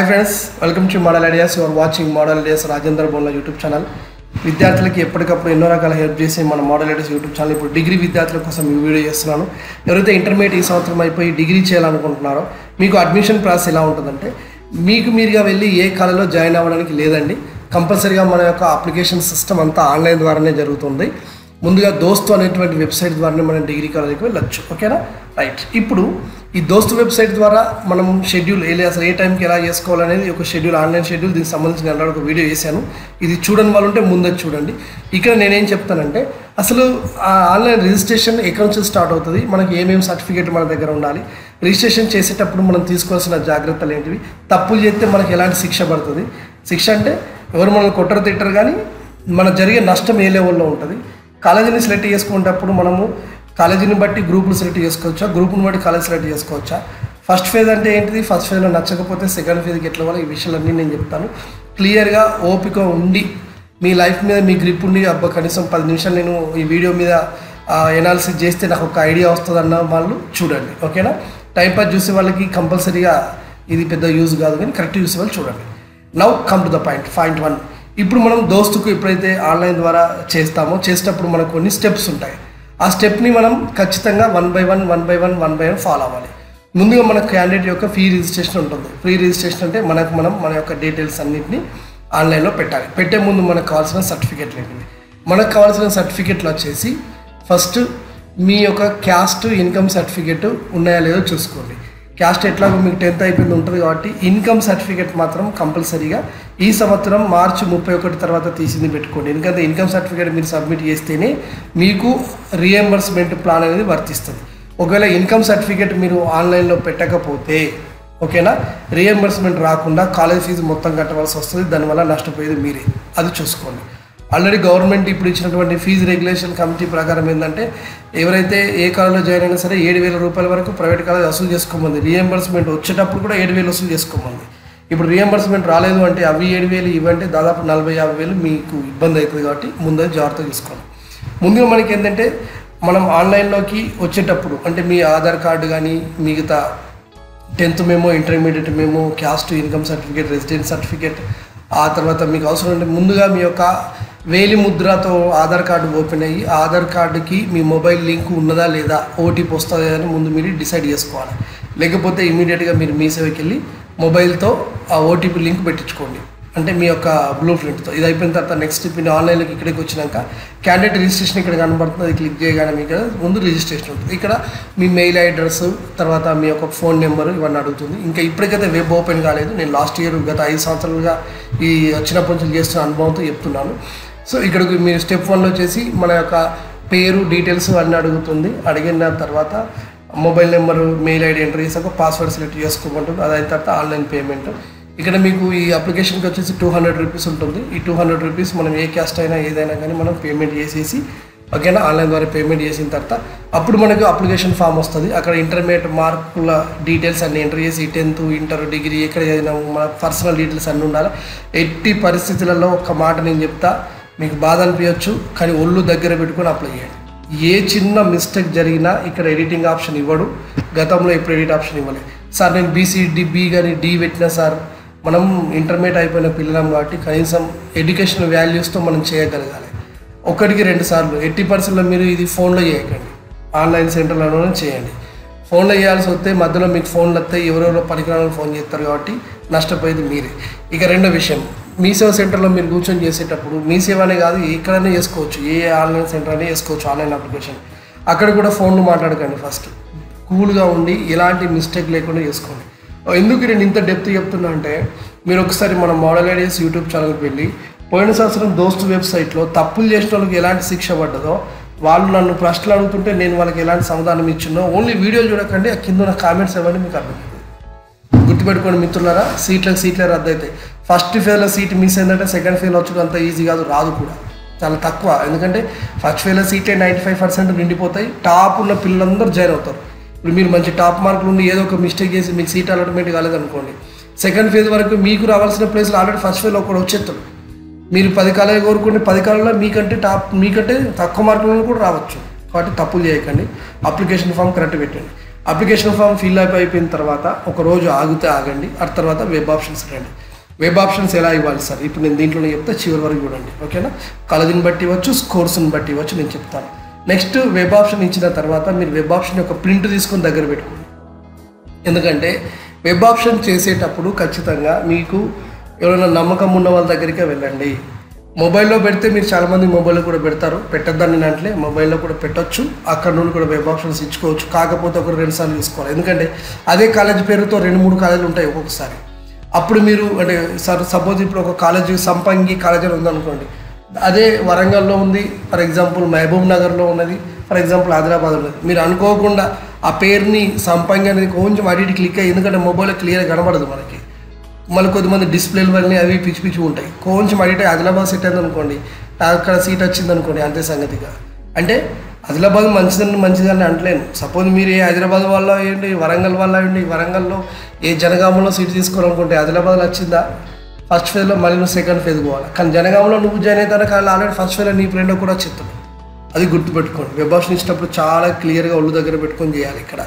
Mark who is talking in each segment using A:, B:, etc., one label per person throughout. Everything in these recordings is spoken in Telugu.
A: Friends, welcome to model ideas. You are watching model ideas Rajender Bonla YouTube channel. విద్యార్థులకి ఎప్పటికప్పుడు ఎన్నో రకాల హెల్ప్ చేసి మన మోడల్ ఐడియాస్ యూట్యూబ్ ఛానల్ ఇప్పుడు డిగ్రీ విద్యార్థుల కోసం ఈ వీడియో చేస్తున్నాను. ఎవరైతే ఇంటర్మీడియట్ ఈ సంవత్సరం అయిపోయి డిగ్రీ చేయాలనుకుంటున్నారో మీకు అడ్మిషన్ ప్రాసెస్ ఎలా ఉంటుందంటే, మీకు మీరుగా వెళ్ళి ఏ కాలేజీలో జాయిన్ అవ్వడానికి లేదండి. కంపల్సరీగా మన యొక్క అప్లికేషన్ సిస్టమ్ అంతా ఆన్లైన్ ద్వారానే జరుగుతుంది. ముందుగా దోస్తు అనేటువంటి వెబ్సైట్ ద్వారానే మనం డిగ్రీ కాలేజీకి వెళ్ళొచ్చు. ఓకేనా, రైట్. ఇప్పుడు ఈ దోస్తు వెబ్సైట్ ద్వారా మనం షెడ్యూల్ అసలు ఏ టైంకి ఎలా చేసుకోవాలనేది ఒక షెడ్యూల్, ఆన్లైన్ షెడ్యూల్, దీనికి సంబంధించిన నేను ఒక వీడియో చేశాను. ఇది చూడని వాళ్ళు ఉంటే ముందే చూడండి. ఇక్కడ నేనేం చెప్తానంటే, అసలు ఆన్లైన్ రిజిస్ట్రేషన్ ఎక్కడి నుంచి స్టార్ట్ అవుతుంది, మనకి ఏమేమి సర్టిఫికేట్ మన దగ్గర ఉండాలి, రిజిస్ట్రేషన్ చేసేటప్పుడు మనం తీసుకోవాల్సిన జాగ్రత్తలు ఏంటివి, తప్పులు చేస్తే మనకి ఎలాంటి శిక్ష పడుతుంది, శిక్ష అంటే ఎవరు మనల్ని కొట్టరు తిట్టరు, కానీ మన జరిగే నష్టం ఏ లెవెల్లో ఉంటుంది, కాలేజీని సెలెక్ట్ చేసుకునేటప్పుడు మనము కాలేజీని బట్టి గ్రూపులు సెలెక్ట్ చేసుకోవచ్చా, గ్రూప్ని బట్టి కాలేజ్ సెలెక్ట్ చేసుకోవచ్చా, ఫస్ట్ ఫేజ్ అంటే ఏంటిది, ఫస్ట్ ఫేజ్లో నచ్చకపోతే సెకండ్ ఫేజ్కి ఎట్లా వాళ్ళ, ఈ విషయాలన్నీ నేను చెప్తాను. క్లియర్గా ఓపిక ఉండి మీ లైఫ్ మీద మీ గ్రిప్ ఉండి, కనీసం 10 నిమిషాలు నేను ఈ వీడియో మీద ఎనాలిసిస్ చేస్తే నాకు ఒక ఐడియా వస్తుంది అన్న వాళ్ళు చూడండి. ఓకేనా, టైంపాస్ చూసే వాళ్ళకి కంపల్సరీగా ఇది పెద్ద యూజ్ కాదు, కానీ కరెక్ట్ చూసే వాళ్ళు చూడండి. Now come to the point 1. ఇప్పుడు మనం దోస్తుకు ఎప్పుడైతే ఆన్లైన్ ద్వారా చేసేటప్పుడు మనకు కొన్ని స్టెప్స్ ఉంటాయి. ఆ స్టెప్ని మనం ఖచ్చితంగా వన్ బై వన్ ఫాలో అవ్వాలి. ముందుగా మన క్యాండిడేట్ యొక్క ఫీ రిజిస్ట్రేషన్ ఉంటుంది. ఫ్రీ రిజిస్ట్రేషన్ అంటే మన యొక్క డీటెయిల్స్ అన్నింటినీ ఆన్లైన్లో పెట్టాలి. పెట్టే ముందు మనకు కావాల్సిన సర్టిఫికేట్లు ఏంటివి, మనకు కావాల్సిన సర్టిఫికేట్లు వచ్చేసి ఫస్ట్ మీ యొక్క క్యాస్ట్ ఇన్కమ్ సర్టిఫికేట్ ఉన్నాయా లేదో చూసుకోండి. క్యాస్ట్ ఎట్లాగో మీకు 10th అయిపోయింది ఉంటుంది కాబట్టి ఇన్కమ్ సర్టిఫికేట్ మాత్రం కంపల్సరీగా ఈ సంవత్సరం మార్చి 31 తర్వాత తీసింది పెట్టుకోండి. ఎందుకంటే ఇన్కమ్ సర్టిఫికేట్ మీరు సబ్మిట్ చేస్తేనే మీకు రీఎంబర్స్మెంట్ ప్లాన్ అనేది వర్తిస్తుంది. ఒకవేళ ఇన్కమ్ సర్టిఫికేట్ మీరు ఆన్లైన్లో పెట్టకపోతే, ఓకేనా, రీఎంబర్స్మెంట్ రాకుండా కాలేజ్ ఫీజు మొత్తం కట్టవలసి వస్తుంది. దానివల్ల నష్టపోయేది మీరే, అది చూసుకోండి. ఆల్రెడీ గవర్నమెంట్ ఇప్పుడు ఇచ్చినటువంటి ఫీజు రెగ్యులేషన్ కమిటీ ప్రకారం ఏంటంటే, ఎవరైతే ఏ కాలేజీలో జాయిన్ అయినా సరే 7,000 రూపాయల వరకు ప్రైవేట్ కాలేజ్ వసూలు చేసుకోమంది. రీఎంబర్స్మెంట్ వచ్చేటప్పుడు కూడా 7,000 వసూలు చేసుకోమంది. ఇప్పుడు రీఎంబర్స్మెంట్ రాలేదు అంటే అవి 7,000 ఇవ్వంటే దాదాపు 40,000-50,000 మీకు ఇబ్బంది అవుతుంది. కాబట్టి ముందే జాగ్రత్తగా తీసుకోండి. ముందుగా మనకి ఏంటంటే, మనం ఆన్లైన్లోకి వచ్చేటప్పుడు అంటే మీ ఆధార్ కార్డు కానీ, మిగతా 10th memo, intermediate memo, caste income certificate, residence certificate, ఆ తర్వాత మీకు అవసరం అంటే ముందుగా మీ యొక్క వేలి ముద్రతో ఆధార్ కార్డు ఓపెన్ అయ్యి ఆధార్ కార్డుకి మీ మొబైల్ లింక్ ఉన్నదా లేదా, ఓటీపీ వస్తుందా అని ముందు మీరు డిసైడ్ చేసుకోవాలి. లేకపోతే ఇమీడియట్గా మీరు మీ సేవకి వెళ్ళి మొబైల్తో ఆ ఓటీపీ లింక్ పెట్టించుకోండి, అంటే మీ యొక్క బ్లూ ప్రింట్తో. ఇది అయిపోయిన తర్వాత నెక్స్ట్ మీరు ఆన్లైన్లోకి ఇక్కడికి వచ్చినాక క్యాండిడేట్ రిజిస్ట్రేషన్ ఇక్కడ కనబడుతుంది. అది క్లిక్ చేయగానే మీకు ముందు రిజిస్ట్రేషన్ ఉంటుంది. ఇక్కడ మీ మెయిల్ అడ్రస్, తర్వాత మీ యొక్క ఫోన్ నెంబరు ఇవన్నీ అడుగుతుంది. ఇంకా ఇప్పటికైతే వెబ్ ఓపెన్ కాలేదు. నేను లాస్ట్ ఇయర్ గత 5 సంవత్సరాలుగా ఈ వచ్చినప్పటి నుంచి చేస్తున్న అనుభవంతో చెప్తున్నాను. సో ఇక్కడికి మీరు స్టెప్ 1లో వచ్చేసి మన యొక్క పేరు డీటెయిల్స్ అన్నీ అడుగుతుంది. అడిగిన తర్వాత mobile number, mail ID enter చేసాక పాస్వర్డ్ సెలెక్ట్ చేసుకోమంటుంది. అది అయిన తర్వాత ఆన్లైన్ పేమెంట్. ఇక్కడ మీకు ఈ అప్లికేషన్కి వచ్చేసి 200 రూపీస్ ఉంటుంది. ఈ 200 రూపీస్ మనం ఏ క్యాస్ట్ అయినా ఏదైనా కానీ మనం పేమెంట్ చేసేసి, ఓకేనా, ఆన్లైన్ ద్వారా పేమెంట్ చేసిన తర్వాత అప్పుడు మనకు అప్లికేషన్ ఫామ్ వస్తుంది. అక్కడ ఇంటర్మీడియట్ మార్కుల డీటెయిల్స్ అన్నీ ఎంటర్ చేసి 10th, ఇంటర్, డిగ్రీ ఎక్కడ చదివినాము, మన పర్సనల్ డీటెయిల్స్ అన్నీ ఉండాలి. ఎట్టి పరిస్థితులలో ఒక మాట నేను చెప్తా, మీకు బాధ అనిపించవచ్చు, కానీ ఒళ్ళు దగ్గర పెట్టుకొని అప్లై చేయండి. ఏ చిన్న మిస్టేక్ జరిగినా ఇక్కడ ఎడిటింగ్ ఆప్షన్ ఇవ్వడు. గతంలో ఇప్పుడు ఎడిట్ ఆప్షన్ ఇవ్వలేదు. సార్ నేను బి కానీ డి పెట్టినా సార్, మనం ఇంటర్మీడియట్ అయిపోయిన పిల్లలం కాబట్టి కనీసం ఎడ్యుకేషన్ వాల్యూస్తో మనం చేయగలగాలి. 1కి 2 సార్లు 80% మీరు ఇది ఫోన్లో చేయకండి, ఆన్లైన్ సెంటర్లలోనే చేయండి. ఫోన్లో చేయాల్సి వస్తే మధ్యలో మీకు ఫోన్లు వస్తాయి, ఎవరెవరో పనికిరాని ఫోన్ చేస్తారు, కాబట్టి నష్టపోయేది మీరే. ఇక రెండో విషయం, మీ సేవ సెంటర్లో మీరు కూర్చొని చేసేటప్పుడు, మీ సేవ అనే కాదు ఎక్కడైనా చేసుకోవచ్చు, ఏ ఆన్లైన్ సెంటర్ అయినా చేసుకోవచ్చు ఆన్లైన్ అప్లికేషన్. అక్కడ కూడా ఫోన్లు మాట్లాడకండి. ఫస్ట్ కూల్గా ఉండి ఎలాంటి మిస్టేక్ లేకుండా చేసుకోండి. ఎందుకు నేను ఇంత డెప్త్ చెప్తున్నా అంటే, మీరు ఒకసారి మన మోడల్ ఐడియాస్ యూట్యూబ్ ఛానల్కి వెళ్ళి పోయిన సంవత్సరం దోస్తు వెబ్సైట్లో తప్పులు చేసిన వాళ్ళకి ఎలాంటి శిక్ష పడ్డదో, వాళ్ళు నన్ను ప్రశ్నలు అడుగుతుంటే నేను వాళ్ళకి ఎలాంటి సమాధానం ఇచ్చినో ఓన్లీ వీడియోలు చూడకండి, ఆ కింద ఉన్న కామెంట్స్ ఇవ్వండి, మీకు అర్థమవుతుంది. గుర్తుపెట్టుకోండి మిత్రులారా, సీట్లే రద్దు అవుతాయి. ఫస్ట్ ఫేజ్లో సీట్ మిస్ అయిందంటే సెకండ్ ఫేజ్లో వచ్చడం అంత ఈజీ కాదు, రాదు కూడా, చాలా తక్కువ. ఎందుకంటే ఫస్ట్ ఫేజ్లో సీట్లే 95% నిండిపోతాయి. టాప్ ఉన్న పిల్లలందరూ జాయిన్ అవుతారు. ఇప్పుడు మీరు మంచి టాప్ మార్కులు ఉండి ఏదో ఒక మిస్టేక్ చేసి మీకు సీట్ అలాట్మెంట్ కాలేదనుకోండి, సెకండ్ ఫేజ్ వరకు మీకు రావాల్సిన ప్లేస్లో ఆల్రెడీ ఫస్ట్ ఫేజ్లో ఒకటి వచ్చేస్తాడు. మీరు 10 కాలేజీ కోరుకుంటే 10 కాలేజీలో మీకంటే తక్కువ మార్కులను కూడా రావచ్చు. కాబట్టి తప్పులు చేయకండి, అప్లికేషన్ ఫామ్ కరెక్ట్ పెట్టండి. అప్లికేషన్ ఫామ్ ఫిల్ అయిపోయిన తర్వాత ఒక రోజు ఆగితే ఆగండి, ఆ తర్వాత వెబ్ ఆప్షన్స్ రండి. వెబ్ ఆప్షన్స్ ఎలా ఇవ్వాలి సార్, ఇప్పుడు నేను దీంట్లోనే చెప్తే చివరి వరకు చూడండి, ఓకేనా. కాలేజీని బట్టి ఇవ్వచ్చు, కోర్సుని బట్టి ఇవ్వచ్చు, నేను చెప్తాను. నెక్స్ట్ వెబ్ ఆప్షన్ ఇచ్చిన తర్వాత మీరు వెబ్ ఆప్షన్ యొక్క ప్రింట్ తీసుకొని దగ్గర పెట్టుకోండి. ఎందుకంటే వెబ్ ఆప్షన్ చేసేటప్పుడు ఖచ్చితంగా మీకు ఎవరైనా నమ్మకం ఉన్న వాళ్ళ దగ్గరికే వెళ్ళండి. మొబైల్లో పెడితే మీరు చాలామంది మొబైల్లో కూడా పెడతారు, పెట్టద్దని అంటే మొబైల్లో కూడా పెట్టొచ్చు, అక్కడ నుండి కూడా వెబ్ ఆప్షన్స్ ఇచ్చుకోవచ్చు. కాకపోతే ఒక 2 సార్లు తీసుకోవాలి, ఎందుకంటే అదే కాలేజ్ పేరుతో 2-3 కాలేజీలు ఉంటాయి ఒక్కొక్కసారి. అప్పుడు మీరు అంటే సపోజ్ ఇప్పుడు ఒక కాలేజీ సంపంగి కాలేజీ ఉందనుకోండి, అదే వరంగల్లో ఉంది, ఫర్ ఎగ్జాంపుల్ మహబూబ్ నగర్లో ఉన్నది, ఫర్ ఎగ్జాంపుల్ ఆదిలాబాద్ ఉన్నది. మీరు అనుకోకుండా ఆ పేరుని సంపంగి అనేది కొంచెం అడిగి క్లిక్ అయ్యి, ఎందుకంటే మొబైల్లో క్లియర్గా కనబడదు మనకి, మళ్ళీ కొద్దిమంది డిస్ప్లేలు వల్ల అవి పిచ్చి పిచ్చి ఉంటాయి, కొంచెం అడిగితే ఆదిలాబాద్ సెట్ అయింది అనుకోండి, అక్కడ సీట్ వచ్చింది అనుకోండి, అంతే సంగతిగా. అంటే ఆదిలాబాద్ మంచిదని అంటలేను. సపోజ్ మీరు ఏ హైదరాబాద్ వల్ల అయ్యండి, వరంగల్ వల్ల అయ్యండి, వరంగల్లో ఏ జనగామంలో సీట్ తీసుకోవాలనుకుంటే ఆదిలాబాద్లో వచ్చిందా ఫస్ట్ ఫేజ్లో, మళ్ళీ నువ్వు సెకండ్ ఫేజ్ పోవాలి. కానీ జనగామంలో నువ్వు జాయిన్ అవుతాను కానీ ఆల్రెడీ ఫస్ట్ ఫేజ్లో నీ ఫ్రెండ్ కూడా చెప్తాడు. అది గుర్తుపెట్టుకోండి. వెబ్ ఆప్షన్ ఇచ్చినప్పుడు చాలా క్లియర్గా ఒళ్ళు దగ్గర పెట్టుకొని చేయాలి. ఇక్కడ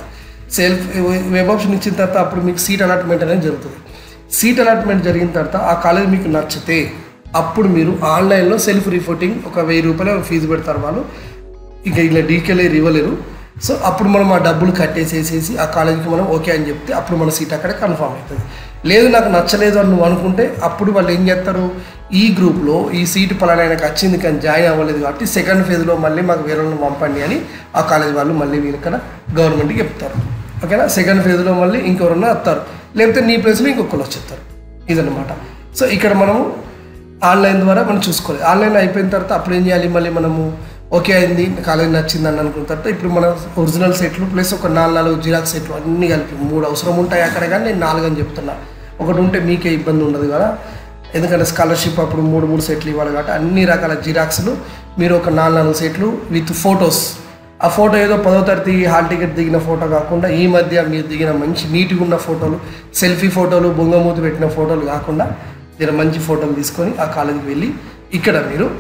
A: వెబ్ ఆప్షన్ ఇచ్చిన తర్వాత అప్పుడు మీకు సీట్ అలాట్మెంట్ అనేది జరుగుతుంది. సీట్ అలాట్మెంట్ జరిగిన తర్వాత ఆ కాలేజ్ మీకు నచ్చితే అప్పుడు మీరు ఆన్లైన్లో సెల్ఫ్ రిపోర్టింగ్ ఒక 1000 రూపాయలు ఫీజు పెడతారు వాళ్ళు, ఇంకా ఇలా డీకేలేరు ఇవ్వలేరు. సో అప్పుడు మనం ఆ డబ్బులు కట్టేసేసేసి ఆ కాలేజీకి మనం ఓకే అని చెప్తే అప్పుడు మన సీట్ అక్కడ కన్ఫర్మ్ అవుతుంది. లేదు నాకు నచ్చలేదు అని నువ్వు అనుకుంటే అప్పుడు వాళ్ళు ఏం చేస్తారు, ఈ గ్రూప్లో ఈ సీటు పలానాయనకు వచ్చింది కానీ జాయిన్ అవ్వలేదు కాబట్టి సెకండ్ ఫేజ్లో మళ్ళీ మాకు వేరే వాళ్ళని పంపండి అని ఆ కాలేజ్ వాళ్ళు మళ్ళీ వీళ్ళక్కడ గవర్నమెంట్కి చెప్తారు, ఓకేనా. సెకండ్ ఫేజ్లో మళ్ళీ ఇంకెవరన్నా వస్తారు, లేకపోతే నీ ప్లేస్లో ఇంకొకరు వచ్చేస్తారు, ఇదన్నమాట. సో ఇక్కడ మనము ఆన్లైన్ ద్వారా మనం చూసుకోవాలి. ఆన్లైన్ అయిపోయిన తర్వాత అప్పుడు ఏం చేయాలి, మళ్ళీ మనము ఓకే అయింది కాలేజ్ నచ్చింది అని అనుకున్న తర్వాత ఇప్పుడు మన ఒరిజినల్ సెట్లు ప్లస్ ఒక 4 జిరాక్స్ సెట్లు అన్నీ కలిపి 3 అవసరం ఉంటాయి అక్కడ, కానీ నేను 4 అని చెప్తున్నా. ఒకటి ఉంటే మీకే ఇబ్బంది ఉండదు కదా, ఎందుకంటే స్కాలర్షిప్ అప్పుడు 3 సెట్లు ఇవ్వాలి కాబట్టి అన్ని రకాల జిరాక్స్లు మీరు ఒక 4 సెట్లు విత్ ఫొటోస్. ఆ ఫోటో ఏదో 10వ తరగతి హాల్ టికెట్ దిగిన ఫోటో కాకుండా ఈ మధ్య మీరు దిగిన మంచి నీట్గా ఉన్న ఫోటోలు, సెల్ఫీ ఫోటోలు, బొంగమూతి పెట్టిన ఫోటోలు కాకుండా జర మంచి ఫోటోలు తీసుకొని ఆ కాలేజీకి వెళ్ళి ఇక్కడ మీరు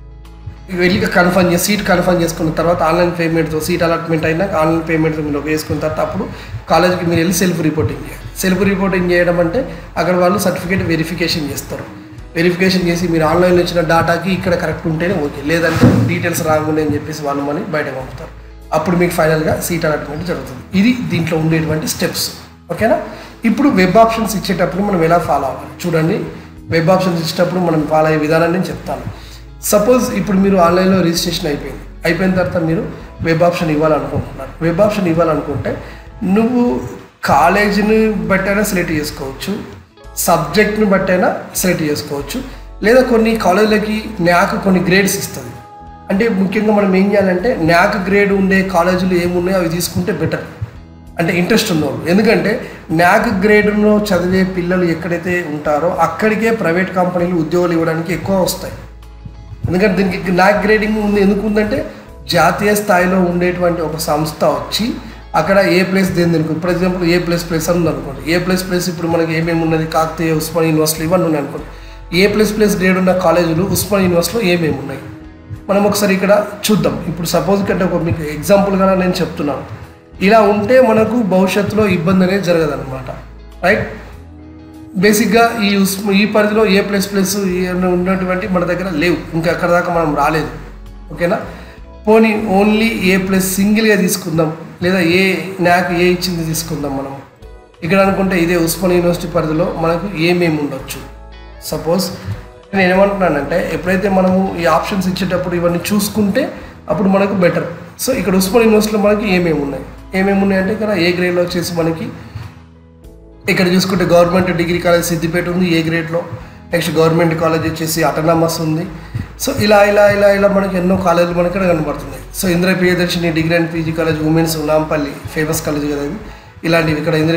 A: వెళ్ళి సీట్ కన్ఫర్మ్ చేసుకున్న తర్వాత ఆన్లైన్ పేమెంట్తో సీట్ అలాట్మెంట్ అయినాక ఆన్లైన్ పేమెంట్తో మీరు వేసుకున్న తర్వాత అప్పుడు కాలేజీకి మీరు వెళ్ళి సెల్ఫ్ రిపోర్టింగ్ చేయాలి. సెల్ఫ్ రిపోర్టింగ్ చేయడం అంటే అక్కడ వాళ్ళు సర్టిఫికేట్ వెరిఫికేషన్ చేస్తారు. వెరిఫికేషన్ చేసి మీరు ఆన్లైన్లో ఇచ్చిన డేటాకి ఇక్కడ కరెక్ట్ ఉంటేనే ఓకే, లేదంటే డీటెయిల్స్ రాకుండా అని చెప్పేసి వాళ్ళు మళ్ళీ బయట పంపుతారు. అప్పుడు మీకు ఫైనల్గా సీట్ అలాట్మెంట్ జరుగుతుంది. ఇది దీంట్లో ఉండేటువంటి స్టెప్స్, ఓకేనా. ఇప్పుడు వెబ్ ఆప్షన్స్ ఇచ్చేటప్పుడు మనం ఎలా ఫాలో అవ్వాలి చూడండి. వెబ్ ఆప్షన్స్ ఇచ్చేటప్పుడు మనం ఫాలో అయ్యే విధానాన్ని నేను చెప్తాను. సపోజ్ ఇప్పుడు మీరు ఆన్లైన్లో రిజిస్ట్రేషన్ అయిపోయిన తర్వాత మీరు వెబ్ ఆప్షన్ ఇవ్వాలనుకుంటున్నారు. వెబ్ ఆప్షన్ ఇవ్వాలనుకుంటే నువ్వు కాలేజీని బట్టైనా సెలెక్ట్ చేసుకోవచ్చు, సబ్జెక్ట్ని బట్టైనా సెలెక్ట్ చేసుకోవచ్చు, లేదా కొన్ని కాలేజీలకి న్యాక్ కొన్ని గ్రేడ్స్ ఇస్తుంది. అంటే ముఖ్యంగా మనం ఏం చేయాలంటే న్యాక్ గ్రేడ్ ఉండే కాలేజీలు ఏమున్నాయో అవి తీసుకుంటే బెటర్, అంటే ఇంట్రెస్ట్ ఉన్నవాళ్ళు. ఎందుకంటే న్యాక్ గ్రేడ్లో చదివే పిల్లలు ఎక్కడైతే ఉంటారో అక్కడికే ప్రైవేట్ కంపెనీలు ఉద్యోగాలు ఇవ్వడానికి ఎక్కువ వస్తాయి. ఎందుకంటే దీనికి న్యాక్ గ్రేడింగ్ ఉంది, ఎందుకు ఉందంటే జాతీయ స్థాయిలో ఉండేటువంటి ఒక సంస్థ వచ్చి అక్కడ ఏ ప్లేస్ దేనికి, ఫర్ ఎగ్జాంపుల్ ఏ ప్లేస్ అని ఉందనుకోండి. ఏ ప్లేస్ ఇప్పుడు మనకి ఏమేమి ఉన్నది, కాకతీయ, ఉస్మానియా యూనివర్సిటీ ఇవన్నీ ఉన్నాయి అనుకోండి. ఏ ప్లేస్ గ్రేడ్ ఉన్న కాలేజీలు ఉస్మానియా యూనివర్సిటీలో ఏమేమి ఉన్నాయి మనం ఒకసారి ఇక్కడ చూద్దాం. ఇప్పుడు సపోజ్ కంటే ఒక మీకు ఎగ్జాంపుల్గా నేను చెప్తున్నాను. ఇలా ఉంటే మనకు భవిష్యత్తులో ఇబ్బంది అనేది జరగదన్నమాట, రైట్. బేసిక్గా ఈ పరిధిలో ఏ ప్లేస్ ఉన్నటువంటి మన దగ్గర లేవు, ఇంకా అక్కడ దాకా మనం రాలేదు, ఓకేనా. పోనీ ఓన్లీ ఏ ప్లేస్ సింగిల్గా తీసుకుందాం, లేదా న్యాక్ ఇచ్చింది తీసుకుందాం మనం ఇక్కడ అనుకుంటే. ఇదే ఉస్మానియా యూనివర్సిటీ పరిధిలో మనకు ఏమేమి ఉండొచ్చు. సపోజ్ నేను ఏమంటున్నానంటే ఎప్పుడైతే మనము ఈ ఆప్షన్స్ ఇచ్చేటప్పుడు ఇవన్నీ చూసుకుంటే అప్పుడు మనకు బెటర్. సో ఇక్కడ ఉస్మానియా యూనివర్సిటీలో మనకి ఏమేమి ఉన్నాయి అంటే ఇక్కడ ఏ గ్రేడ్లో వచ్చేసి మనకి ఇక్కడ చూసుకుంటే గవర్నమెంట్ డిగ్రీ కాలేజ్ సిద్దిపేట ఉంది ఏ గ్రేడ్లో. నెక్స్ట్ గవర్నమెంట్ కాలేజ్ వచ్చేసి అటానమస్ ఉంది. సో ఇలా మనకి ఎన్నో కాలేజీలు మనకి ఇక్కడ కనబడుతున్నాయి. So Indira Priyadarshini degree and PG college women's Nampally famous college కదా ఇది. ఇలాంటివి ఇక్కడ ఇందిరా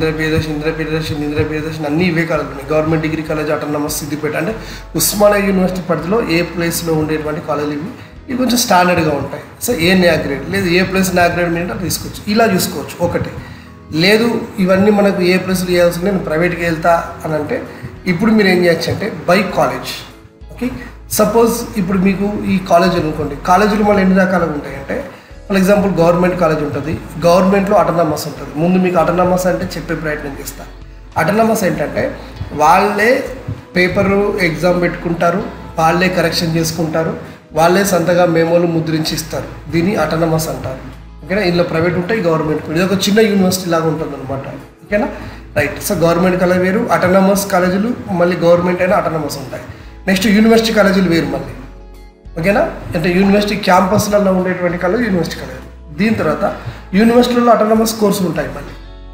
A: ప్రియదర్శిని అన్నీ ఇవే కాలేజీలు ఉన్నాయి. Government degree college autonomous Siddipet అంటే ఉస్మానియా యూనివర్సిటీ పరిధిలో ఏ ప్లేస్లో ఉండేటువంటి కాలేజీలు ఇవి కొంచెం స్టాండర్డ్గా ఉంటాయి. సో ఏ న్యాక్ గ్రేడ్ లేదు ఏ ప్లేస్ న్యాక్ గ్రేడ్ మీద తీసుకోవచ్చు, ఇలా చూసుకోవచ్చు ఒకటి. లేదు ఇవన్నీ మనకు ఏ ప్లేస్లో చేయాల్సి నేను ప్రైవేట్కి వెళ్తా అని అంటే ఇప్పుడు మీరు ఏం చేయొచ్చు అంటే బై కాలేజ్, ఓకే. సపోజ్ ఇప్పుడు మీకు ఈ కాలేజీలు అనుకోండి, కాలేజీలు మళ్ళీ ఎన్ని రకాలుగా ఉంటాయంటే ఫర్ ఎగ్జాంపుల్ గవర్నమెంట్ కాలేజ్ ఉంటుంది, గవర్నమెంట్లో అటానమస్ ఉంటుంది. ముందు మీకు అటానమస్ అంటే చెప్పే ప్రయత్నం చేస్తా. అటానమస్ ఏంటంటే వాళ్ళే పేపరు ఎగ్జామ్ పెట్టుకుంటారు, వాళ్ళే కరెక్షన్ చేసుకుంటారు, వాళ్ళే సొంతగా మెమోలు ముద్రించి ఇస్తారు. దీన్ని అటానమస్ అంటారు. ఓకేనా. ఇందులో ప్రైవేట్ ఉంటాయి, గవర్నమెంట్ కూడా. ఇది ఒక చిన్న యూనివర్సిటీ లాగా ఉంటుంది అనమాట. ఓకేనా, రైట్. సో గవర్నమెంట్ కాలేజ్ వేరు, అటానమస్ కాలేజీలు మళ్ళీ గవర్నమెంట్ అయినా అటానమస్ ఉంటాయి. నెక్స్ట్ యూనివర్సిటీ కాలేజీలు వేరు మళ్ళీ. ఓకేనా, అంటే యూనివర్సిటీ క్యాంపస్లలో ఉండేటువంటి కాలేజ్ యూనివర్సిటీ కాలేజ్. దీని తర్వాత యూనివర్సిటీలో అటానమస్ కోర్సులు ఉంటాయి మళ్ళీ.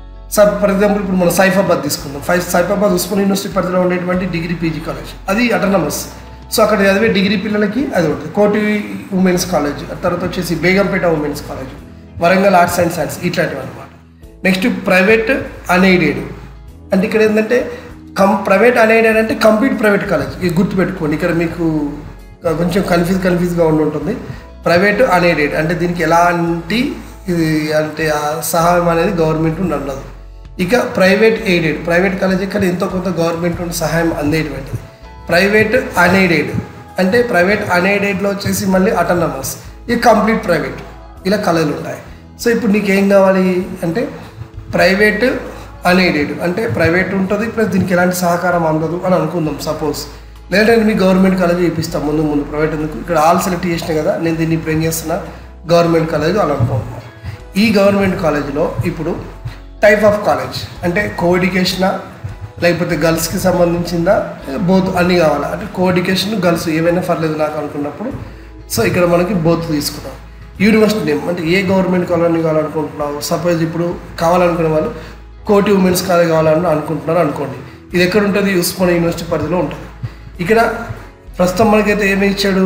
A: ఫర్ ఎగ్జాంపుల్ ఇప్పుడు మనం సైఫాబాద్ తీసుకుందాం. సైఫాబాద్ ఉస్మానియా యూనివర్సిటీ పరిధిలో ఉండేటువంటి డిగ్రీ పీజీ కాలేజ్, అది అటానమస్. సో అక్కడ చదివే డిగ్రీ పిల్లలకి అది ఉంటుంది. కోటి ఉమెన్స్ కాలేజ్, తర్వాత వచ్చేసి Begumpet women's college, Warangal arts and science, ఇట్లాంటివి అనమాట. Next private unaided. అంటే ఇక్కడ ఏంటంటే ప్రైవేట్ అన్ఎయిడెడ్ అంటే కంప్లీట్ ప్రైవేట్ కాలేజ్. ఇది గుర్తుపెట్టుకోండి, ఇక్కడ మీకు కొంచెం కన్ఫ్యూజ్గా ఉంటుంది. ప్రైవేట్ అన్ఎయిడెడ్ అంటే దీనికి ఎలాంటి ఇది అంటే సహాయం అనేది గవర్నమెంట్ ఉండదు. ఇక ప్రైవేట్ ఎయిడెడ్, ప్రైవేట్ కాలేజ్ ఇక్కడ ఎంతో కొంత గవర్నమెంట్ నుండి సహాయం అందేటువంటిది. ప్రైవేట్ అన్ఎయిడెడ్ అంటే ప్రైవేట్ అన్ఎయిడెడ్లో వచ్చేసి మళ్ళీ అటానమస్, ఇది కంప్లీట్ ప్రైవేట్. ఇలా కళలు ఉంటాయి. సో ఇప్పుడు నీకు ఏం కావాలి అంటే ప్రైవేట్ అన్ఎయిడెడ్ అంటే ప్రైవేట్ ఉంటుంది ప్లస్ దీనికి ఎలాంటి సహకారం అందదు అని అనుకుందాం సపోజ్. లేదంటే మీ గవర్నమెంట్ కాలేజ్ చూపిస్తాం ముందు ప్రైవేట్ ఎందుకు, ఇక్కడ ఆల్ సెలెక్ట్ చేసిన కదా, నేను దీన్ని ఇప్పుడు ఏం చేస్తున్నా గవర్నమెంట్ కాలేజ్ అని అనుకుంటున్నాను. ఈ గవర్నమెంట్ కాలేజీలో ఇప్పుడు టైప్ ఆఫ్ కాలేజ్ అంటే కోఎడ్యుకేషనా లేకపోతే గర్ల్స్కి సంబంధించిందా, బోత్ అన్నీ కావాలా అంటే కోఎడ్యుకేషన్ గర్ల్స్ ఏవైనా పర్లేదు నాకు అనుకున్నప్పుడు. సో ఇక్కడ మనకి బోత్ తీసుకున్నాం. యూనివర్సిటీ నేమ్ అంటే ఏ గవర్నమెంట్ కాలేజ్ కావాలనుకుంటున్నావు. సపోజ్ ఇప్పుడు కావాలనుకునే వాళ్ళు కోటి ఉమెన్స్ కాలేజ్ కావాలని అనుకుంటున్నారు అనుకోండి. ఇది ఎక్కడ ఉంటుంది, ఉస్మానియా యూనివర్సిటీ పరిధిలో ఉంటుంది. ఇక్కడ ప్రస్తుతం మనకైతే ఏమి ఇచ్చాడు,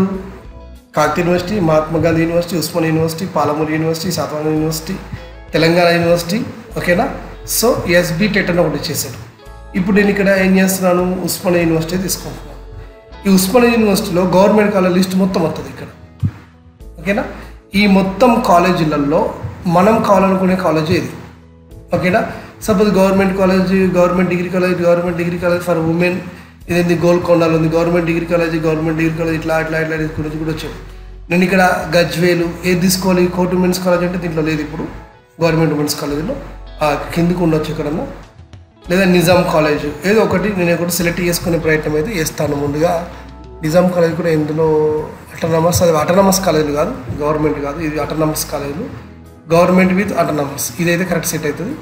A: Kakatiya university, Mahatma Gandhi university, Osmania university, Palamuru university, Satavahana university, Telangana university. ఓకేనా. సో ఎస్బీ టెట్ అని ఒకటి ఇచ్చేసాడు. ఇప్పుడు నేను ఇక్కడ ఏం చేస్తున్నాను, ఉస్మానియా యూనివర్సిటీ తీసుకుంటున్నాను. ఈ ఉస్మానియా యూనివర్సిటీలో గవర్నమెంట్ కాలేజ్ లిస్ట్ మొత్తం వస్తుంది ఇక్కడ. ఓకేనా. ఈ మొత్తం కాలేజీలలో మనం కావాలనుకునే కాలేజ్ ఏది. ఓకేనా. Suppose government college, government degree college for women, ఇదేంటి గోల్కొండలో ఉంది గవర్నమెంట్ డిగ్రీ కాలేజ్ ఇట్లా గురించి కూడా వచ్చాడు. నేను ఇక్కడ గజ్వేలు ఏది తీసుకోవాలి, కోటి ఉమెన్స్ కాలేజ్ అంటే దీంట్లో లేదు. ఇప్పుడు గవర్నమెంట్ ఉమెన్స్ కాలేజీలో కిందికి ఉండొచ్చు ఎక్కడన్నా, లేదా నిజాం కాలేజ్ ఏదో ఒకటి నేను ఒకటి సెలెక్ట్ చేసుకునే ప్రయత్నం అయితే చేస్తాను. ముందుగా నిజాం కాలేజ్ కూడా ఇందులో అటానమస్, అది అటానమస్ కాలేజీలు కాదు, గవర్నమెంట్ కాదు, ఇది అటానమస్ కాలేజీలు, గవర్నమెంట్ విత్ అటానమస్, ఇదైతే కరెక్ట్ సెట్ అవుతుంది.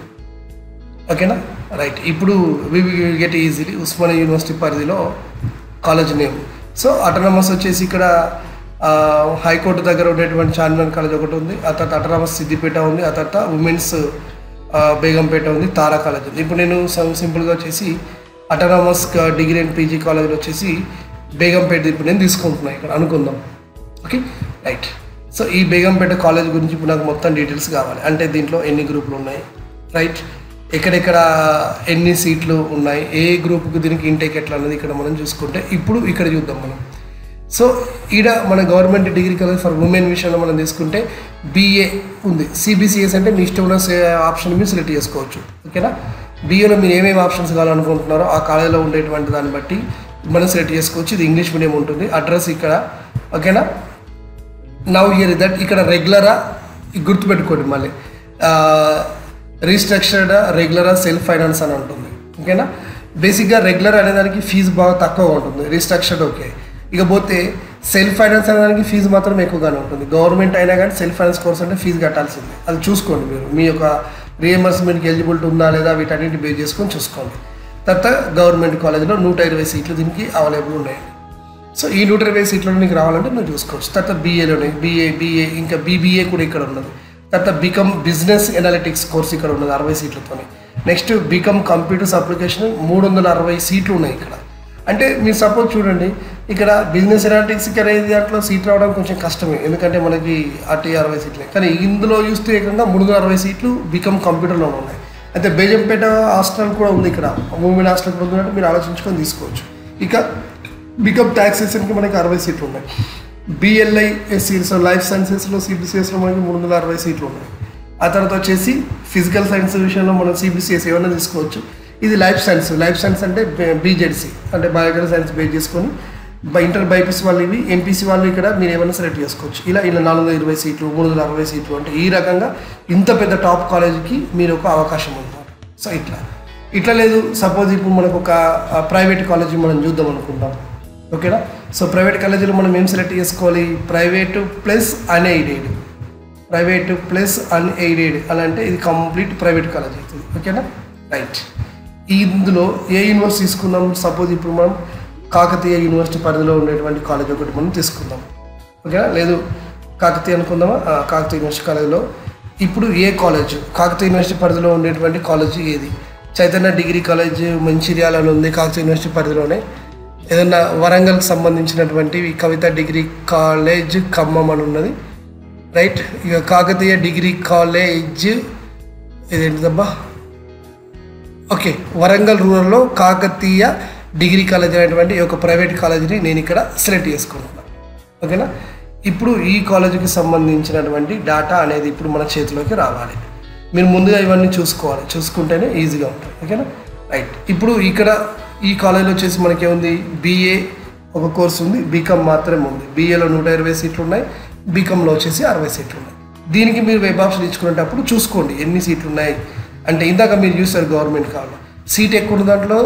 A: ఓకేనా, రైట్. ఇప్పుడు we get easily Osmania university పరిధిలో కాలేజ్ నేమ్. సో అటానమస్ వచ్చేసి ఇక్కడ హైకోర్టు దగ్గర ఉండేటువంటి చార్మినార్ కాలేజ్ ఒకటి ఉంది, ఆ తర్వాత అటానమస్ సిద్దిపేట ఉంది, ఆ తర్వాత ఉమెన్స్ బేగంపేట ఉంది, తారా కాలేజ్ ఉంది. ఇప్పుడు నేను సింపుల్గా వచ్చేసి అటానమస్ డిగ్రీ అండ్ పీజీ కాలేజీలో వచ్చేసి బేగంపేట ఇప్పుడు నేను తీసుకుంటున్నాను ఇక్కడ అనుకుందాం. Okay, right. సో ఈ బేగంపేట కాలేజ్ గురించి ఇప్పుడు నాకు మొత్తం డీటెయిల్స్ కావాలి. అంటే దీంట్లో ఎన్ని గ్రూపులు ఉన్నాయి, రైట్, ఎక్కడెక్కడ ఎన్ని సీట్లు ఉన్నాయి, ఏ గ్రూప్కి దీనికి ఇంటేక్ ఎట్లా అన్నది ఇక్కడ మనం చూసుకుంటే ఇప్పుడు ఇక్కడ చూద్దాం మనం. సో ఈడ మన government degree college for women విషయంలో మనం తీసుకుంటే బీఏ ఉంది. సిబిసిఎస్ అంటే మీ ఇష్టం ఉన్న ఆప్షన్ మీరు సెలెక్ట్ చేసుకోవచ్చు. ఓకేనా. బీఏలో మీరు ఏమేమి ఆప్షన్స్ కావాలనుకుంటున్నారో ఆ కాలేజీలో ఉండేటువంటి దాన్ని బట్టి మనం సెలెక్ట్ చేసుకోవచ్చు. ఇది ఇంగ్లీష్ మీడియం ఉంటుంది. అడ్రస్ ఇక్కడ. ఓకేనా. నవ్ హియర్ దట్ ఇక్కడ రెగ్యులరా గుర్తుపెట్టుకోండి, మళ్ళీ రీస్ట్రక్చర్డ్, రెగ్యులరా, సెల్ఫ్ ఫైనాన్స్ అని ఉంటుంది. ఓకేనా. బేసిక్గా రెగ్యులర్ అనేదానికి ఫీజు బాగా తక్కువగా ఉంటుంది, రీస్ట్రక్చర్డ్ ఓకే. ఇకపోతే సెల్ఫ్ ఫైనాన్స్ అనేదానికి ఫీజు మాత్రం ఎక్కువగానే ఉంటుంది. గవర్నమెంట్ అయినా కానీ సెల్ఫ్ ఫైనాన్స్ కోర్స్ అంటే ఫీజు కట్టాల్సిందే. అది చూసుకోండి మీరు, మీ యొక్క రీఎంబర్స్మెంట్కి ఎలిజిబిలిటీ ఉందా లేదా వీటన్నింటి బేస్ చేసుకొని చూసుకోండి. తర్వాత గవర్నమెంట్ కాలేజ్లో 120 సీట్లు దీనికి అవైలబుల్ ఉన్నాయి. సో ఈ 120 సీట్లలో నీకు రావాలంటే నువ్వు చూసుకోవచ్చు. తర్వాత బీఏలోనే బీఏ ఇంకా బీబీఏ కూడా ఇక్కడ ఉన్నది. తర్వాత బీకామ్ బిజినెస్ ఎనాలిటిక్స్ కోర్స్ ఇక్కడ ఉన్నది 60 సీట్లతోనే. నెక్స్ట్ బీకామ్ కంప్యూటర్స్ అప్లికేషన్ 360 సీట్లు ఉన్నాయి ఇక్కడ. అంటే మీరు సపోజ్ చూడండి, ఇక్కడ బిజినెస్ ఎనాలిటిక్స్కి అనేది దాంట్లో సీట్ రావడం కొంచెం కష్టమే, ఎందుకంటే మనకి 60 సీట్లే. కానీ ఇందులో చూస్తే ఏకంగా 360 సీట్లు బీకామ్ కంప్యూటర్లో ఉన్నాయి. అయితే బేగంపేట హాస్టల్ కూడా ఉంది, ఇక్కడ ఉమెన్ హాస్టల్ కూడా ఉందంటే మీరు ఆలోచించుకొని తీసుకోవచ్చు. ఇక బీకామ్ టాక్సేషన్కి మనకి 60 సీట్లు ఉన్నాయి. బిఎల్ఐ ఎస్సీఎస్ లైఫ్ సైన్సెస్లో సిబిసిఎస్లో మనకి 360 సీట్లు ఉన్నాయి. ఆ తర్వాత వచ్చేసి ఫిజికల్ సైన్స్ విషయంలో మనం సిబిసిఎస్ ఏమైనా తీసుకోవచ్చు. ఇది లైఫ్ సైన్స్ అంటే బీజెడ్సీ అంటే బయోలజికల్ సైన్స్ బేస్ చేసుకొని ఇంటర్ బైపీసీ వాళ్ళు ఇవి, ఎంపీసీ వాళ్ళు ఇక్కడ మీరు ఏమైనా సెలెక్ట్ చేసుకోవచ్చు. ఇలా 420 సీట్లు 360 సీట్లు అంటే ఈ రకంగా ఇంత పెద్ద టాప్ కాలేజీకి మీరు ఒక అవకాశం ఉంటుంది. సో ఇట్లా లేదు. సపోజ్ ఇప్పుడు మనకు ఒక ప్రైవేట్ కాలేజీ మనం చూద్దాం అనుకుంటాం, ఓకేనా. సో ప్రైవేట్ కాలేజీలో మనం ఏం సెలెక్ట్ చేసుకోవాలి, private plus unaided, private plus unaided అలా అంటే ఇది కంప్లీట్ ప్రైవేట్ కాలేజ్ అవుతుంది, ఓకేనా. రైట్, ఇందులో ఏ యూనివర్సిటీ తీసుకుందాం, సపోజ్ ఇప్పుడు మనం కాకతీయ యూనివర్సిటీ పరిధిలో ఉండేటువంటి కాలేజ్ ఒకటి మనం తీసుకుందాం, ఓకేనా. లేదు కాకతీయ అనుకుందామా, కాకతీయ యూనివర్సిటీ కాలేజీలో ఇప్పుడు ఏ కాలేజ్, కాకతీయ యూనివర్సిటీ పరిధిలో ఉండేటువంటి కాలేజ్ ఏది, చైతన్య డిగ్రీ కాలేజ్ మంచిర్యాలలో ఉంది కాకతీయ యూనివర్సిటీ పరిధిలోనే. ఏదన్నా వరంగల్కి సంబంధించినటువంటి కవిత డిగ్రీ కాలేజ్ ఖమ్మం అని ఉన్నది, రైట్. ఇక కాకతీయ డిగ్రీ కాలేజ్ ఇదేంటిదబ్బా, ఓకే, వరంగల్ రూరల్లో కాకతీయ డిగ్రీ కాలేజ్ అనేటువంటి ఒక ప్రైవేట్ కాలేజీని నేను ఇక్కడ సెలెక్ట్ చేసుకుంటున్నాను, ఓకేనా. ఇప్పుడు ఈ కాలేజీకి సంబంధించినటువంటి డేటా అనేది ఇప్పుడు మన చేతిలోకి రావాలి. మీరు ముందుగా ఇవన్నీ చూసుకోవాలి, చూసుకుంటేనే ఈజీగా ఉంటుంది, ఓకేనా. రైట్, ఇప్పుడు ఇక్కడ ఈ కాలేజీలో వచ్చేసి మనకేముంది, బీఏ ఒక కోర్సు ఉంది, బీకామ్ మాత్రమే ఉంది. బీఏలో 120 సీట్లు ఉన్నాయి, బీకామ్లో వచ్చేసి 60 సీట్లు ఉన్నాయి. దీనికి మీరు వెబ్ ఆప్షన్ ఇచ్చుకునేటప్పుడు చూసుకోండి ఎన్ని సీట్లు ఉన్నాయి. అంటే ఇందాక మీరు చూస్తారు గవర్నమెంట్ కావాలి, సీట్ ఎక్కువ ఉన్న దాంట్లో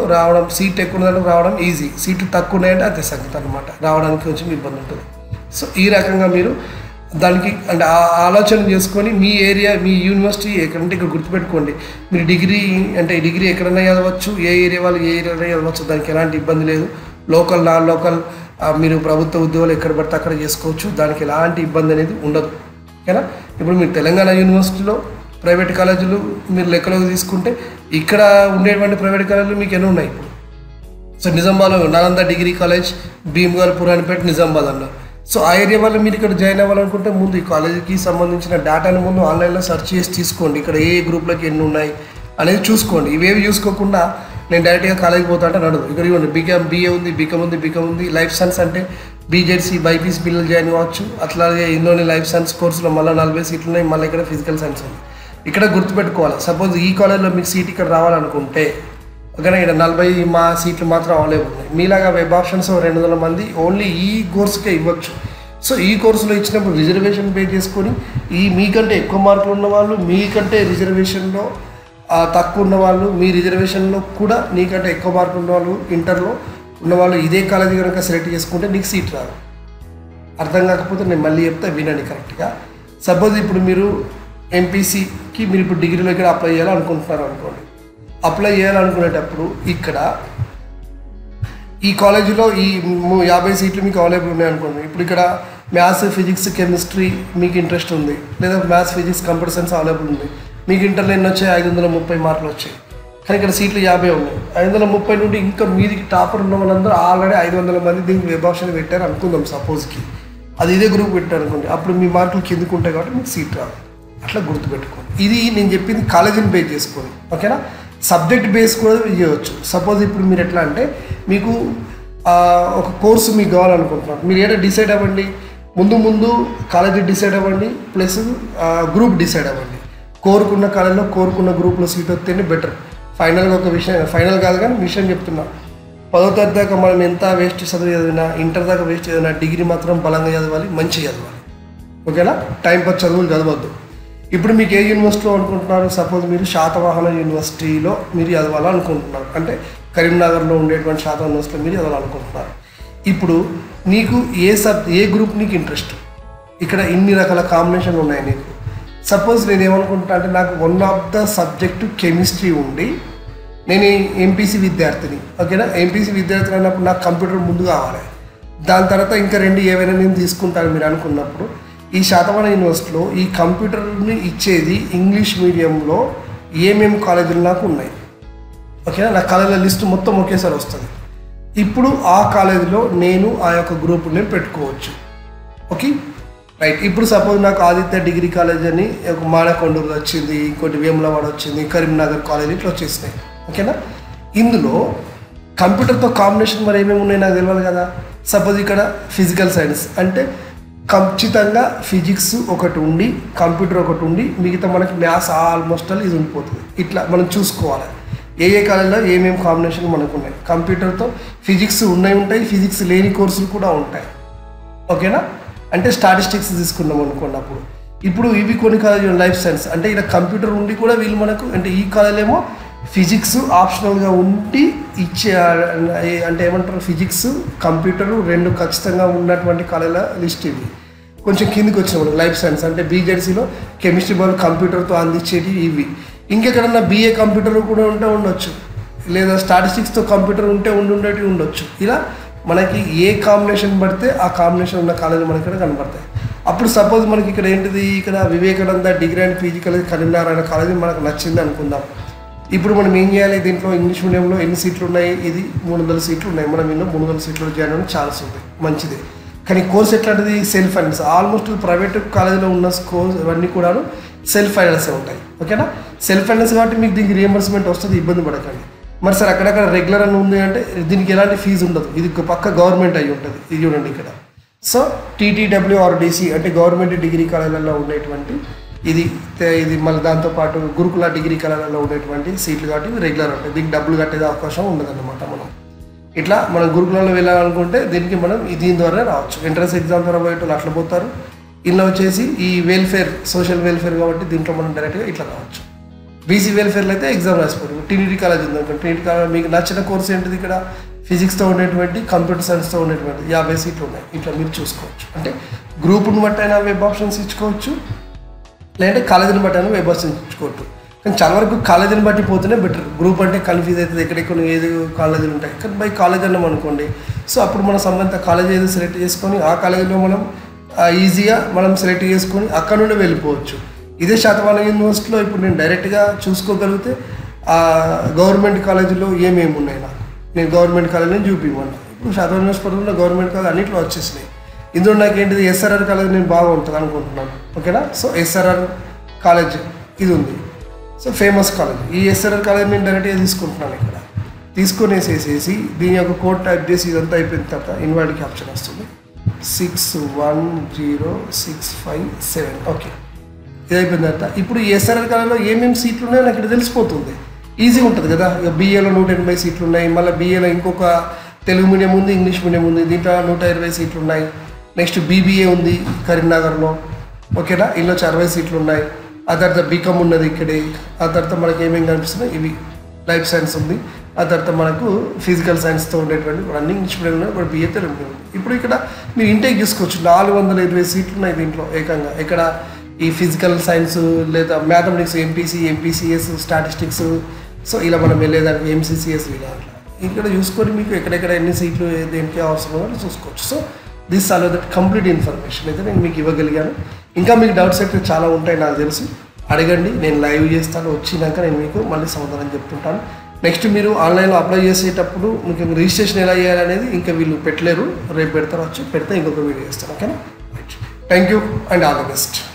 A: రావడం ఈజీ, సీట్లు తక్కువ ఉన్నాయంటే అదే సంగతి అనమాట, రావడానికి కొంచెం ఇబ్బంది ఉంటుంది. సో ఈ రకంగా మీరు దానికి అంటే ఆలోచన చేసుకొని మీ ఏరియా, మీ యూనివర్సిటీ ఎక్కడంటే ఇక్కడ గుర్తుపెట్టుకోండి. మీరు డిగ్రీ అంటే డిగ్రీ ఎక్కడైనా చదవచ్చు, ఏ ఏరియా వాళ్ళు ఏ ఏరియాలో చదవచ్చు, దానికి ఎలాంటి ఇబ్బంది లేదు. లోకల్ నాన్ లోకల్ మీరు ప్రభుత్వ ఉద్యోగాలు ఎక్కడ పడితే అక్కడ చేసుకోవచ్చు, దానికి ఎలాంటి ఇబ్బంది అనేది ఉండదు, ఓకేనా. ఇప్పుడు మీరు తెలంగాణ యూనివర్సిటీలో ప్రైవేట్ కాలేజీలు మీరు లెక్కలోకి తీసుకుంటే ఇక్కడ ఉండేటువంటి ప్రైవేట్ కాలేజీలు మీకు ఎన్నో ఉన్నాయి. ఇప్పుడు సో నిజామాబాద్లో నాలంద డిగ్రీ కాలేజ్, భీమ్గల్, పురాణపేట, నిజామాబాద్ అన్నారు. సో ఆ ఏరియా వాళ్ళు మీరు ఇక్కడ జాయిన్ అవ్వాలనుకుంటే ముందు ఈ కాలేజీకి సంబంధించిన డేటాను ముందు ఆన్లైన్లో సెర్చ్ చేసి తీసుకోండి. ఇక్కడ ఏ గ్రూప్లకి ఎన్ని ఉన్నాయి అనేది చూసుకోండి. ఇవేవి చూసుకోకుండా నేను డైరెక్ట్గా కాలేజీకి పోతా అంటే నడదు. ఇక్కడ ఇవ్వండి, బీఏ ఉంది, బీకామ్ ఉంది, లైఫ్ సైన్స్ అంటే బీజెడ్సీ బైపీసీ పిల్లలు జాయిన్ అవ్వచ్చు. అట్లాగే ఇందులోని లైఫ్ సైన్స్ కోర్సులో మళ్ళీ 40 సీట్లు ఉన్నాయి, మళ్ళీ ఇక్కడ ఫిజికల్ సైన్స్ ఉంది. ఇక్కడ గుర్తుపెట్టుకోవాలి, సపోజ్ ఈ కాలేజ్లో మీకు సీట్ ఇక్కడ రావాలనుకుంటే ఓకేనా, ఇక్కడ 40 మా సీట్లు మాత్రం అవైలబుల్ ఉన్నాయి. మీలాగా వెబ్ ఆప్షన్స్ 200 మంది ఓన్లీ ఈ కోర్సుకే ఇవ్వచ్చు. సో ఈ కోర్సులో ఇచ్చినప్పుడు రిజర్వేషన్ పే చేసుకొని మీకంటే ఎక్కువ మార్కులు ఉన్నవాళ్ళు, మీకంటే రిజర్వేషన్లో తక్కువ ఉన్నవాళ్ళు, మీ రిజర్వేషన్లో కూడా నీకంటే ఎక్కువ మార్కులు ఉన్నవాళ్ళు, ఇంటర్లో ఉన్నవాళ్ళు ఇదే కాలేజీ కనుక సెలెక్ట్ చేసుకుంటే నీకు సీట్ రాదు. అర్థం కాకపోతే నేను మళ్ళీ చెప్తే వినండి కరెక్ట్గా. సపోజ్ ఇప్పుడు మీరు ఎంపీసీకి మీరు ఇప్పుడు డిగ్రీలో ఇక్కడ అప్లై చేయాలనుకుంటున్నారు అనుకోండి. అప్లై చేయాలనుకునేటప్పుడు ఇక్కడ ఈ కాలేజీలో ఈ 50 సీట్లు మీకు అవైలబుల్ ఉన్నాయనుకోండి. ఇప్పుడు ఇక్కడ మ్యాథ్స్, ఫిజిక్స్, కెమిస్ట్రీ మీకు ఇంట్రెస్ట్ ఉంది, లేదా maths, physics, computer science available ఉంది. మీకు ఇంటర్లో ఎన్ని వచ్చాయి, 530 మార్కులు వచ్చాయి. కానీ ఇక్కడ సీట్లు 50 ఉన్నాయి. 530 నుండి ఇంకా మీదికి టాపర్ ఉన్న వాళ్ళందరూ ఆల్రెడీ 500 మంది దీనికి వెబ్ ఆప్షన్ పెట్టారు అనుకుందాం సపోజ్కి. అది ఇదే గ్రూప్ పెట్టారు అనుకోండి, అప్పుడు మీ మార్కులు కిందకు ఉంటాయి కాబట్టి మీకు సీట్ రాదు. అట్లా గుర్తుపెట్టుకోండి. ఇది నేను చెప్పింది కాలేజీని బేస్ చేసుకోండి, ఓకేనా. సబ్జెక్ట్ బేస్ కూడా చేయవచ్చు. సపోజ్ ఇప్పుడు మీరు ఎట్లా అంటే మీకు ఒక కోర్సు మీకు కావాలనుకుంటున్నారు, మీరు ఏదో డిసైడ్ అవ్వండి. ముందు కాలేజీ డిసైడ్ అవ్వండి, ప్లస్ గ్రూప్ డిసైడ్ అవ్వండి. కోరుకున్న కాలేజీలో కోరుకున్న గ్రూప్లో సీట్ వస్తేనే బెటర్. ఫైనల్గా ఒక విషయం, ఫైనల్ కాదు కానీ విషయం చెప్తున్నా, 10వ తరగతి దాకా మనం ఎంత వేస్ట్ చదివినా, ఇంటర్ దాకా వేస్ట్ చదివినా, డిగ్రీ మాత్రం బలంగా చదవాలి, మంచిగా చదవాలి, ఓకేనా. టైంపాస్ చదువులు చదవద్దు. ఇప్పుడు మీకు ఏ యూనివర్సిటీలో అనుకుంటున్నారు, సపోజ్ మీరు శాతవాహన యూనివర్సిటీలో మీరు చదవాలనుకుంటున్నారు, అంటే కరీంనగర్లో ఉండేటువంటి శాతవాహన యూనివర్సిటీలో మీరు చదవాలనుకుంటున్నారు. ఇప్పుడు నీకు ఏ గ్రూప్ నీకు ఇంట్రెస్ట్, ఇక్కడ ఇన్ని రకాల కాంబినేషన్లు ఉన్నాయి నీకు. సపోజ్ నేను ఏమనుకుంటున్నా అంటే నాకు one of the subject chemistry ఉండి నేను ఎంపీసీ విద్యార్థిని, ఓకేనా. ఎంపీసీ విద్యార్థిని అన్నప్పుడు నాకు కంప్యూటర్ ముందు కావాలి, దాని తర్వాత ఇంకా 2 ఏవైనా నేను తీసుకుంటాను మీరు అనుకున్నప్పుడు, ఈ శాతవాహన యూనివర్సిటీలో ఈ కంప్యూటర్ని ఇచ్చేది ఇంగ్లీష్ మీడియంలో ఏమేమి కాలేజీలు నాకు ఉన్నాయి, ఓకేనా. నా కాలేజీల లిస్టు మొత్తం ఒకేసారి వస్తుంది. ఇప్పుడు ఆ కాలేజీలో నేను ఆ యొక్క గ్రూపుని పెట్టుకోవచ్చు, ఓకే రైట్. ఇప్పుడు సపోజ్ నాకు ఆదిత్య డిగ్రీ కాలేజ్ అని ఒక మానకొండూరు వచ్చింది, ఇంకోటి వేములవాడ వచ్చింది, కరీంనగర్ కాలేజీ ఇట్లా వచ్చేసినాయి, ఓకేనా. ఇందులో కంప్యూటర్తో కాంబినేషన్ మరి ఏమేమి ఉన్నాయి నాకు తెలియాలి కదా. సపోజ్ ఇక్కడ ఫిజికల్ సైన్స్ అంటే ఖచ్చితంగా ఫిజిక్స్ ఒకటి ఉండి, కంప్యూటర్ ఒకటి ఉండి, మిగతా మనకి మ్యాథ్స్ ఆల్మోస్ట్ ఇది ఉండిపోతుంది. ఇట్లా మనం చూసుకోవాలి ఏ కాలేజీలో ఏమేమి కాంబినేషన్ మనకు ఉన్నాయి. కంప్యూటర్తో ఫిజిక్స్ ఉంటాయి, ఫిజిక్స్ లేని కోర్సులు కూడా ఉంటాయి. ఓకేనా, అంటే స్టాటిస్టిక్స్ తీసుకున్నాం అనుకోండి. ఇప్పుడు ఇవి కొన్ని కాలేజీలు లైఫ్ సైన్స్ అంటే ఇలా కంప్యూటర్ ఉండి కూడా వీళ్ళు మనకు అంటే ఈ కాలేజీలో ఏమో ఫిజిక్స్ ఆప్షనల్గా ఉండి ఇచ్చే అంటే ఏమంటారు ఫిజిక్స్ కంప్యూటరు 2 ఖచ్చితంగా ఉన్నటువంటి కాలేజీల లిస్ట్ ఇవి. కొంచెం కిందికి వచ్చినప్పుడు లైఫ్ సైన్స్ అంటే బీజెడ్సీలో కెమిస్ట్రీ బాల్ కంప్యూటర్తో అందించేవి ఇవి. ఇంకెక్కడన్నా బీఏ కంప్యూటర్ కూడా ఉండొచ్చు, లేదా స్టాటిస్టిక్స్తో కంప్యూటర్ ఉండేటివి ఉండొచ్చు. ఇలా మనకి ఏ కాంబినేషన్ పడితే ఆ కాంబినేషన్ ఉన్న కాలేజీలు మనకి ఇక్కడ కనబడతాయి. అప్పుడు సపోజ్ మనకి ఇక్కడ ఏంటిది, ఇక్కడ Vivekananda degree and PG college Karimnagar college మనకు నచ్చింది అనుకుందాం. ఇప్పుడు మనం ఏం చేయాలి, దీంట్లో ఇంగ్లీష్ మీడియంలో ఎన్ని సీట్లు ఉన్నాయి, ఇది 300 సీట్లు ఉన్నాయి. మనం ఇందులో 300 సీట్లు జాయిన్ అవ్వడం ఛాన్స్ ఉంది, మంచిదే. కానీ కోర్స్ ఎట్లాంటిది సెల్ఫ్ ఫైనాన్స్. ఆల్మోస్ట్ ప్రైవేట్ కాలేజీలో ఉన్న కోర్స్ ఇవన్నీ కూడా సెల్ఫ్ ఫైనాన్సే ఉంటాయి. ఓకేనా, సెల్ఫ్ ఫైనాన్స్ కాబట్టి మీకు దీనికి రియంబర్స్మెంట్ వస్తుంది, ఇబ్బంది పడకండి. మరి సార్ అక్కడక్కడ రెగ్యులర్ అని ఉంది అంటే దీనికి ఎలాంటి ఫీజు ఉండదు, ఇది పక్క గవర్నమెంట్ అయి ఉంటుంది. ఇది చూడండి ఇక్కడ. సో TTWRDC అంటే గవర్నమెంట్ డిగ్రీ కాలేజీలలో ఉండేటువంటి ఇది మళ్ళీ దాంతోపాటు గురుకుల డిగ్రీ కళాలలో ఉండేటువంటి సీట్లు కాబట్టి రెగ్యులర్ ఉంటాయి. దీనికి డబ్బులు కట్టేది అవకాశం ఉండదన్నమాట. ఇట్లా మనం గురుకులలో వెళ్ళాలనుకుంటే దీనికి మనం దీని ద్వారా రావచ్చు. ఎంట్రన్స్ ఎగ్జామ్ ద్వారా పోయేటోళ్ళు అట్లా పోతారు. ఇలా వచ్చేసి ఈ వెల్ఫేర్ సోషల్ వెల్ఫేర్ కాబట్టి దీంట్లో మనం డైరెక్ట్గా ఇట్లా రావచ్చు. బీసీ వెల్ఫేర్లో అయితే ఎగ్జామ్ రాసిపోతుంది. టీడీటీ కాలేజ్ ఉంది అనుకోండి, టీడీటీ కాలేజ్ మీకు నచ్చిన కోర్స్ ఏంటిది, ఇక్కడ ఫిజిక్స్తో ఉండేటువంటి కంప్యూటర్ సైన్స్తో ఉండేటువంటి 50 సీట్లు ఉన్నాయి. ఇట్లా మీరు చూసుకోవచ్చు. అంటే గ్రూప్ని బట్టి అయినా వెబ్ ఆప్షన్స్ ఇచ్చుకోవచ్చు, లేదంటే కాలేజీని బట్టి అయినా వెబ్ ఆప్షన్స్ ఇచ్చుకోవచ్చు. కానీ చాలా వరకు కాలేజీని బట్టి పోతేనే బెటర్. గ్రూప్ అంటే కన్ఫ్యూజ్ అవుతుంది, ఎక్కడెక్కడ ఏది కాలేజీలు ఉంటాయి. కానీ బై కాలేజ్ అన్నాం అనుకోండి, సో అప్పుడు మన సంబంధిత కాలేజ్ ఏదో సెలెక్ట్ చేసుకొని ఆ కాలేజీలో మనం ఈజీగా మనం సెలెక్ట్ చేసుకొని అక్కడ నుండి వెళ్ళిపోవచ్చు. ఇదే శాతవాహన యూనివర్సిటీలో ఇప్పుడు నేను డైరెక్ట్గా చూసుకోగలిగితే గవర్నమెంట్ కాలేజీలో ఏమేమి ఉన్నాయి నాకు, నేను గవర్నమెంట్ కాలేజీని చూపివ్వను. ఇప్పుడు శాతవాహన యూనివర్సిటీలో గవర్నమెంట్ కాలేజ్ అన్నింటిలో వచ్చేసినాయి. ఇందులో నాకు ఏంటిది SRR కాలేజ్ నేను బాగా ఉంటుంది అనుకుంటున్నాను. ఓకేనా, సో SRR కాలేజ్ ఇది ఉంది, సో ఫేమస్ కాలేజ్. ఈ SRR కాలేజ్ నేను డైరెక్ట్గా తీసుకుంటున్నాను. ఇక్కడ తీసుకొనేసేసేసి దీని యొక్క కోడ్ టైప్ చేసి ఇదంతా అయిపోయిన తర్వాత ఇన్వాలిడ్కి ఆప్షన్ వస్తుంది 610657. ఓకే, ఇది అయిపోయిన తర్వాత ఇప్పుడు ఈ SRR కాలేజ్లో ఏమేమి సీట్లు ఉన్నాయో నాకు ఇక్కడ తెలిసిపోతుంది. ఈజీగా ఉంటుంది కదా. ఇక BAలో 180 సీట్లు ఉన్నాయి, మళ్ళీ BAలో ఇంకొక తెలుగు మీడియం ఉంది, ఇంగ్లీష్ మీడియం ఉంది, దీంట్లో 120 సీట్లు ఉన్నాయి. నెక్స్ట్ BBA ఉంది కరీంనగర్లో. ఓకేనా, ఇందులో 60 సీట్లు ఉన్నాయి. ఆ తర్వాత బీకామ్ ఉన్నది ఇక్కడే. ఆ తర్వాత మనకి ఏమేమి కనిపిస్తున్నాయి, ఇవి లైఫ్ సైన్స్ ఉంది. ఆ తర్వాత మనకు ఫిజికల్ సైన్స్తో ఉండేటువంటి అన్ని ఇంగ్లీష్ మీడియం ఉన్నాయి, ఇప్పుడు BA తెలుగు మీడియం ఉంది. ఇప్పుడు ఇక్కడ మీరు ఇంటేక్ చేసుకోవచ్చు. 420 సీట్లు ఉన్నాయి దీంట్లో ఏకంగా. ఇక్కడ ఈ ఫిజికల్ సైన్స్ లేదా mathematics MPC, MPCS, statistics, so ఇలా మనం వెళ్ళేదానికి MCCS ఇలా ఇక్కడ చూసుకొని మీకు ఎక్కడెక్కడ ఎన్ని సీట్లు దేనికి అవసరమో చూసుకోవచ్చు. So this all that complete information అయితే నేను మీకు ఇవ్వగలిగాను. ఇంకా మీకు డౌట్స్ అయితే చాలా ఉంటాయి నాకు తెలుసు, అడగండి, నేను లైవ్ చేస్తాను. వచ్చినాక నేను మీకు మళ్ళీ సమాధానం చెప్తుంటాను. నెక్స్ట్ మీరు ఆన్లైన్లో అప్లై చేసేటప్పుడు మీకు రిజిస్ట్రేషన్ ఎలా చేయాలనేది ఇంకా వీళ్ళు పెట్టలేరు, రేపు పెడతారు. పెడితే ఇంకొక వీడియో చేస్తాను. ఓకేనా, thank you and all the best.